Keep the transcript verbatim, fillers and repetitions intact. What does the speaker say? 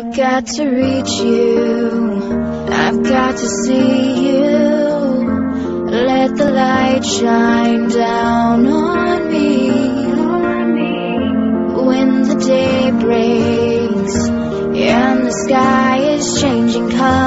got to reach you, I've got to see you. Let the light shine down on me. When the day breaks and the sky is changing color,